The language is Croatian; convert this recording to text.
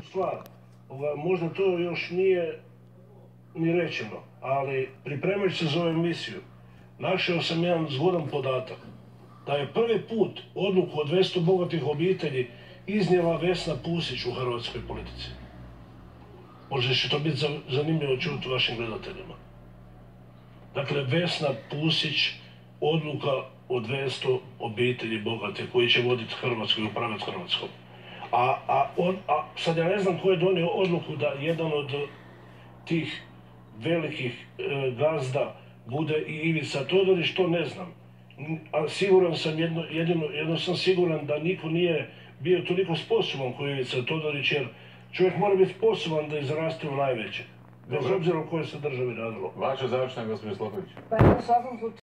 stvar, možda to još nije ni rečeno, ali pripremajući se za ovu emisiju, našao sam jedan zgodan podatak, da je prvi put odluku od 200 bogatih obitelji iznijela Vesna Pusić u hrvatskoj politici. Možda će to biti zanimljivo čuti vašim gledateljima. Dakle, Vesna Pusić, odluka od 200 obitelji bogate koji će voditi Hrvatsku i upravljati Hrvatskom. A sad ja ne znam ko je donio odluku da jedan od tih velikih gazda bude i Ivica Todorić, to ne znam. A siguran sam, jedno sam siguran da niko nije bio toliko sposoban kao Ivica Todorić, jer čovjek mora biti sposoban da izraste u najveće. Bez obzira o kojoj se državi radilo. Vaša završna, gospođo Sloković. Pa u svakom slučaju